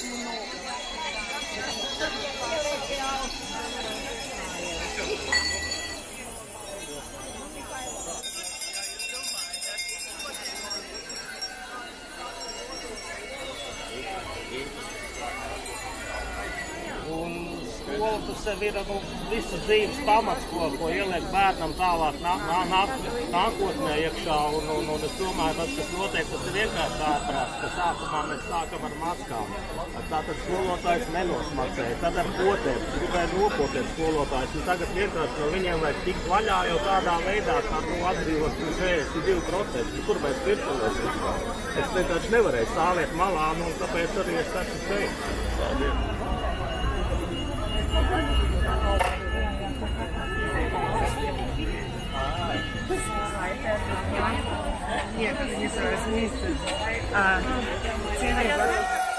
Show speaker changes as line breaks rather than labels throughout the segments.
Skola tas sev ir visas dzīves pamats, ko ieliek bērnam tālāk nākotnē iekšā. Un es domāju, tas, kas notiek, tas ir vienkārši ārprāts, ka sākumā mēs sākam ar maskām. Tātad skolotājs nenosmacēja, tad ar potēm, gribēja nopotēt skolotājs. Un tagad vienkārši no viņiem vajag tikt vaļā jau tādā veidā, kā atbrīvot 42%. Kur mēs pirkties vispār? Es vienkārši nevarēju stāvēt malā, un tāpēc arī es esmu šeit. Paldies!
Нет, это не 40 месяцев. Цены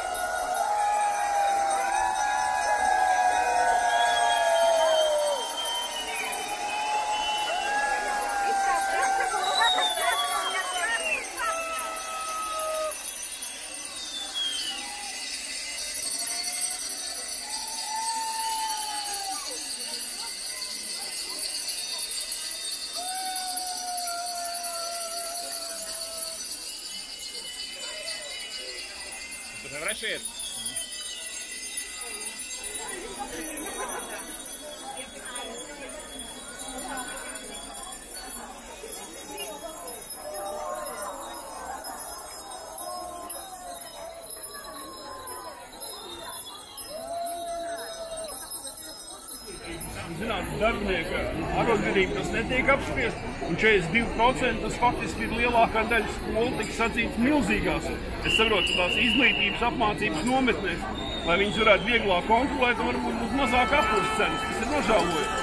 Фотографирует.
Zinātnes darbinieka arotbiedrība tas netiek apspriest, un 42% tas faktiski ir lielākā daļa skolu, tika sacīts milzīgās. Es saprotu, tās izglītības apmācības nometnēs, lai viņas varētu vieglāk kontrolēt un varbūt būtu mazāk apkurses cenas. Tas ir nožēlojami.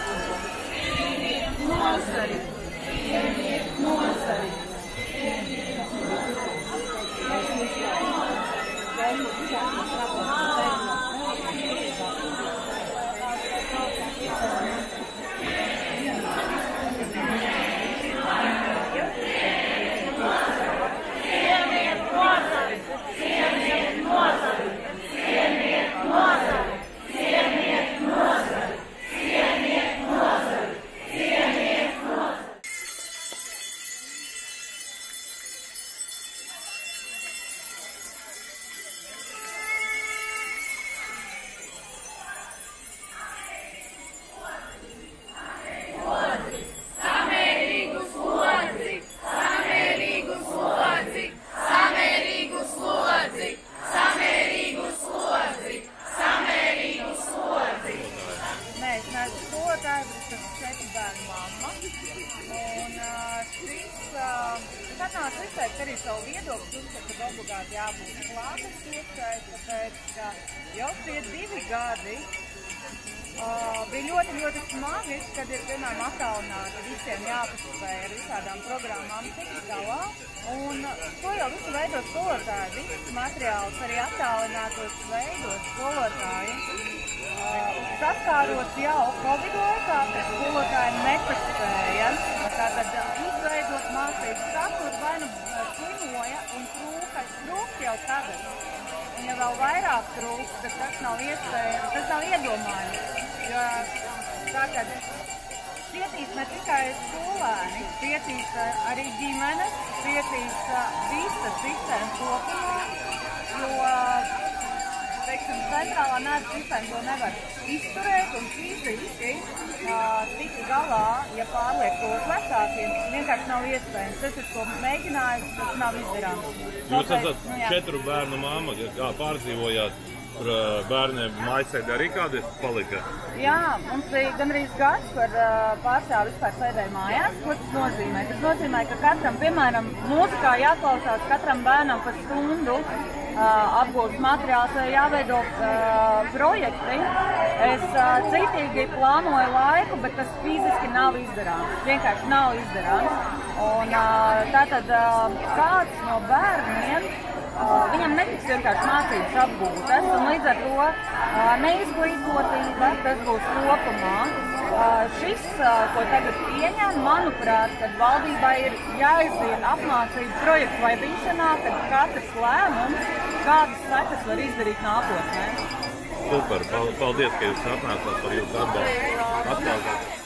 Sanāca izteikt arī savu viedokli, ka obligāti jābūt klātesošai, tāpēc, ka jau tie 2 gadi bija ļoti smagi, kad ir, piemēram, attālināti visiem jāpaspēj ar visādām programmām tikt galā. Un to jau visu veido skolotāji, visus materiālus arī attālinātos veido skolotāji. Saskārot jau Covid laikā, ka skolotāji nepaspēja. Tātad izveidot mācību saturu vai nu slimoja un trūka jau tagad. Un ja vēl vairāk trūks, tad tas nav iespējams, tas nav iedomājams. Jo tātad cietīs ne tikai skolēni, cietīs arī ģimenes, cietīs visa sistēma kopumā, jo centrālā nervu sistēma to nevar izturēt un fiziski tikt galā, ja pārliek to uz vecākiem, vienkārši nav iespējams. Tas ir, ko mēģinājums, tas nav izdarāms.
Jūs esat 4 bērnu mamma, kā pārdzīvojāt par bērniem mājasēdē arī kādi palika?
Jā, mums bija gandrīz gads par pārstāvu vispār sēdēju mājās. Ko tas nozīmē? Tas nozīmē, ka katram, piemēram, mūzikā jāklausās katram bērnam pa stundu. Apgūst materiāls, jāveido projekti. Es citīgi plānoju laiku, bet tas fiziski nav izdarāms. Vienkārši nav izdarāms. Un tātad kāds no bērniem, viņam netiks vienkārši mācības apgūtas, un līdz ar to neizglītotība, tas būs kopumā. Šis, ko tagad pieņem, manuprāt, kad valdībai ir jāizvirza apmācību projektu vadīšanā, kad katrs lēmums kādas sekas var izdarīt nākotnē.
Super, paldies, ka jūs atnācāt par jūsu atbalstu.